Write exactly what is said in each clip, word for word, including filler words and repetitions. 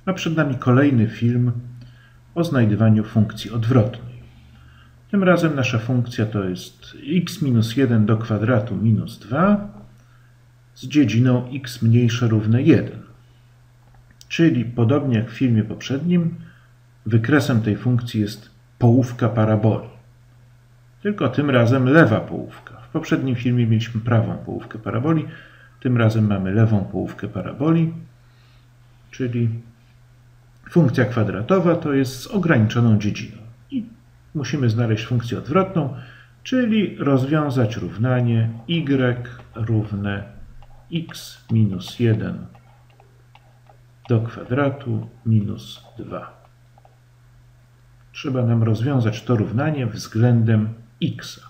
A przed nami kolejny film o znajdywaniu funkcji odwrotnej. Tym razem nasza funkcja to jest x minus jeden do kwadratu minus dwa z dziedziną x mniejsze równe jeden. Czyli podobnie jak w filmie poprzednim, wykresem tej funkcji jest połówka paraboli. Tylko tym razem lewa połówka. W poprzednim filmie mieliśmy prawą połówkę paraboli, tym razem mamy lewą połówkę paraboli, czyli funkcja kwadratowa to jest z ograniczoną dziedziną. I musimy znaleźć funkcję odwrotną, czyli rozwiązać równanie y równe x minus jeden do kwadratu minus dwa. Trzeba nam rozwiązać to równanie względem x.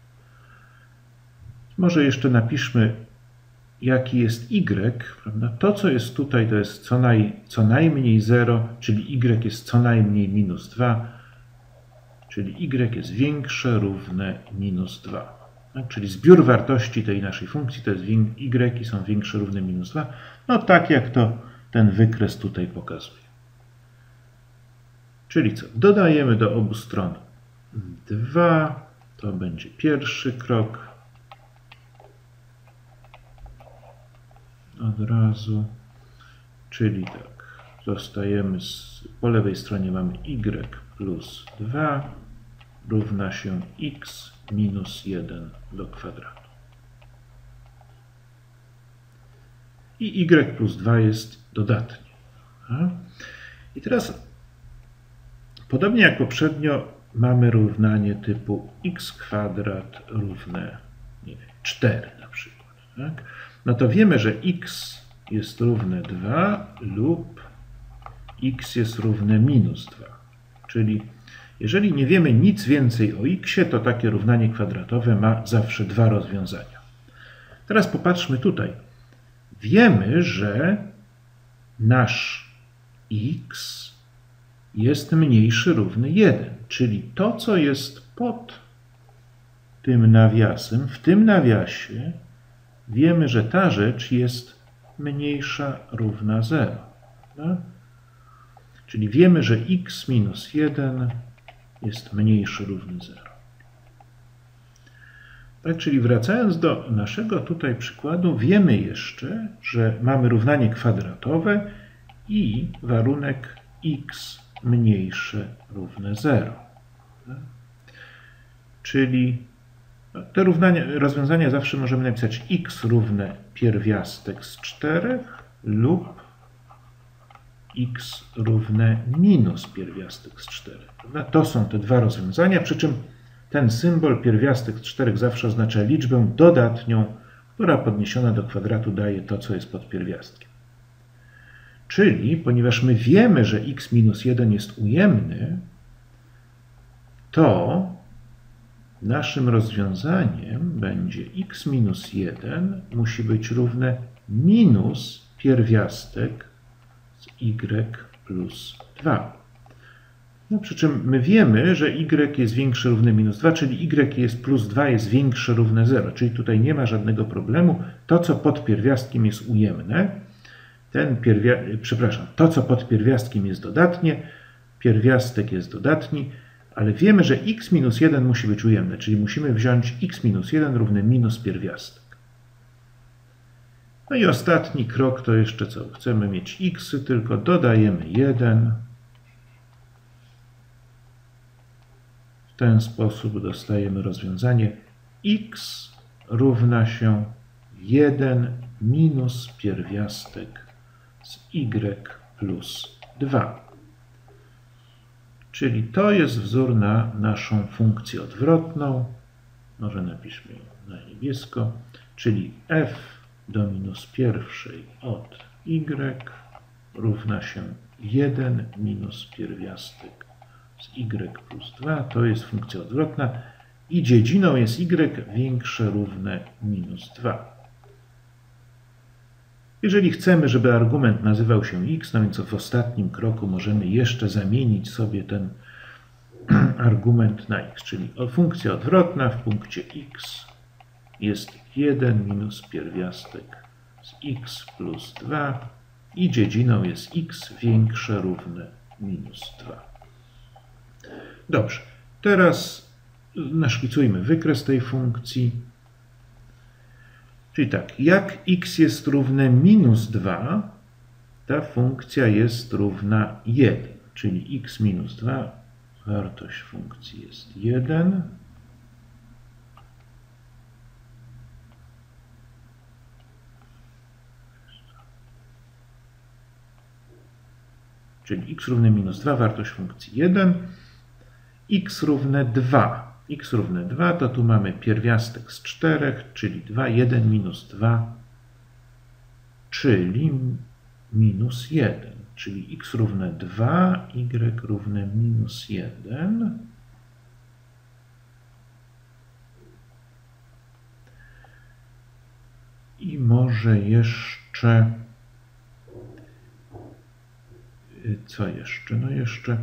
Może jeszcze napiszmy, jaki jest y, prawda? To, co jest tutaj, to jest co, naj, co najmniej zero, czyli y jest co najmniej minus dwa, czyli y jest większe równe minus dwa. Tak? Czyli zbiór wartości tej naszej funkcji to jest y są większe równe minus dwa. No tak jak to ten wykres tutaj pokazuje. Czyli co? Dodajemy do obu stron dwa, to będzie pierwszy krok. Od razu, czyli tak, zostajemy z, po lewej stronie mamy y plus dwa równa się x minus jeden do kwadratu. I y plus dwa jest dodatnie. I teraz, podobnie jak poprzednio, mamy równanie typu x kwadrat równe, nie wiem, cztery na przykład. Tak? No to wiemy, że x jest równe dwa lub x jest równe minus dwa. Czyli jeżeli nie wiemy nic więcej o x, to takie równanie kwadratowe ma zawsze dwa rozwiązania. Teraz popatrzmy tutaj. Wiemy, że nasz x jest mniejszy równy jeden, czyli to, co jest pod tym nawiasem, w tym nawiasie wiemy, że ta rzecz jest mniejsza równa zero. Tak? Czyli wiemy, że x minus jeden jest mniejszy równy zero. Tak, czyli wracając do naszego tutaj przykładu, wiemy jeszcze, że mamy równanie kwadratowe i warunek x mniejsze równe zero. Tak? Czyli te równania, rozwiązania zawsze możemy napisać x równe pierwiastek z czterech lub x równe minus pierwiastek z czterech. To są te dwa rozwiązania, przy czym ten symbol pierwiastek z czterech zawsze oznacza liczbę dodatnią, która podniesiona do kwadratu daje to, co jest pod pierwiastkiem. Czyli, ponieważ my wiemy, że x minus jeden jest ujemny, to naszym rozwiązaniem będzie x minus jeden musi być równe minus pierwiastek z y plus dwa. No, przy czym my wiemy, że y jest większe równe minus dwa, czyli y jest plus dwa jest większe równe zero, czyli tutaj nie ma żadnego problemu. To, co pod pierwiastkiem jest ujemne, ten pierwia... przepraszam, to, co pod pierwiastkiem jest dodatnie, pierwiastek jest dodatni, ale wiemy, że x minus jeden musi być ujemne, czyli musimy wziąć x minus jeden równe minus pierwiastek. No i ostatni krok to jeszcze co? Chcemy mieć x, tylko dodajemy jeden. W ten sposób dostajemy rozwiązanie x równa się jeden minus pierwiastek z y plus dwa. Czyli to jest wzór na naszą funkcję odwrotną. Może napiszmy ją na niebiesko. Czyli f do minus pierwszej od y równa się jeden minus pierwiastek z y plus dwa. To jest funkcja odwrotna. I dziedziną jest y większe równe minus dwa. Jeżeli chcemy, żeby argument nazywał się x, no więc w ostatnim kroku możemy jeszcze zamienić sobie ten argument na x, czyli funkcja odwrotna w punkcie x jest jeden minus pierwiastek z x plus dwa i dziedziną jest x większe równe minus dwa. Dobrze, teraz naszkicujmy wykres tej funkcji. Czyli tak, jak x jest równe minus dwa, ta funkcja jest równa jeden, czyli x minus dwa, wartość funkcji jest jeden. Czyli x równe minus dwa, wartość funkcji jeden. X równe dwa. X równe dwa, to tu mamy pierwiastek z czterech, czyli dwa, jeden minus dwa, czyli minus jeden. Czyli x równe dwa, y równe minus jeden. I może jeszcze... Co jeszcze? No jeszcze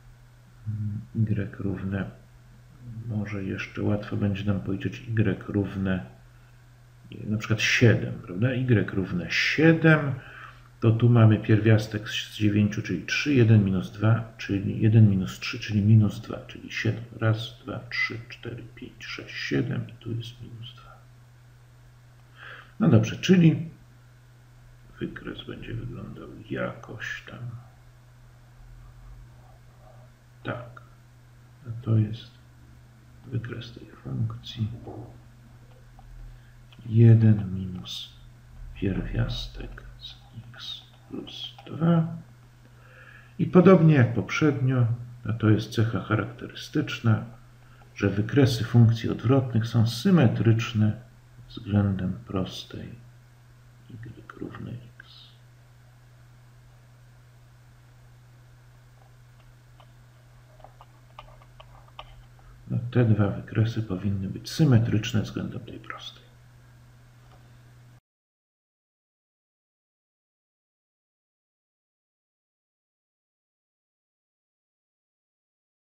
y równe, może jeszcze łatwo będzie nam policzyć y równe na przykład siedem, prawda? Y równe siedem, to tu mamy pierwiastek z dziewięciu, czyli trzy, jeden minus dwa, czyli jeden minus trzy, czyli minus dwa, czyli siedem. Raz, dwa, trzy, cztery, pięć, sześć, siedem i tu jest minus dwa. No dobrze, czyli wykres będzie wyglądał jakoś tam. Tak, a to jest wykres tej funkcji. jeden minus pierwiastek z x plus dwa. I podobnie jak poprzednio, a to jest cecha charakterystyczna, że wykresy funkcji odwrotnych są symetryczne względem prostej y równe x. No, te dwa wykresy powinny być symetryczne względem tej prostej.